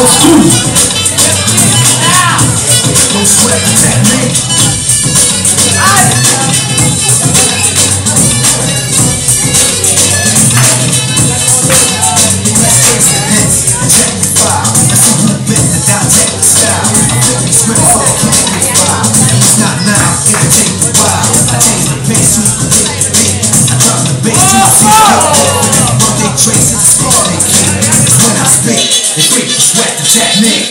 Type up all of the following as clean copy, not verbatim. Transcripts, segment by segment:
Don't sweat the technique. Let's face the hits, check the file. That's a movement and not take the style. I think we swim so I can't get by. It's not now, it'll take a while. I change the pace so you can take the beat. I drop the bass to the beat. Monday traces, stay key. It's when I speak, they freak, sweat the technique.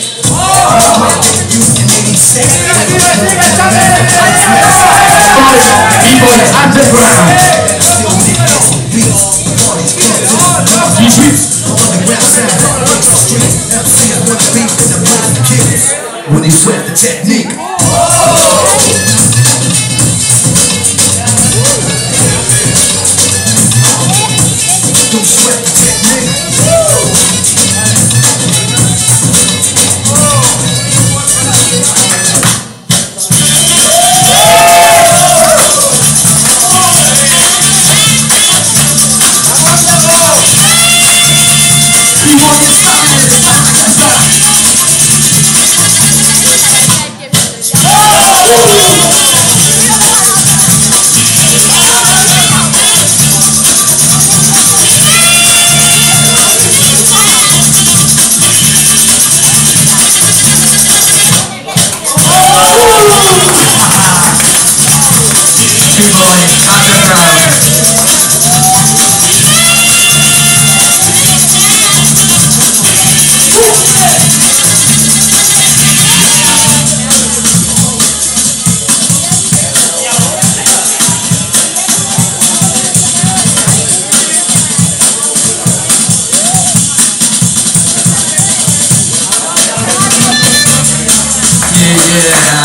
B-boy underground. When they sweat the technique. Don't sweat the technique. B-boy underground. Yeah.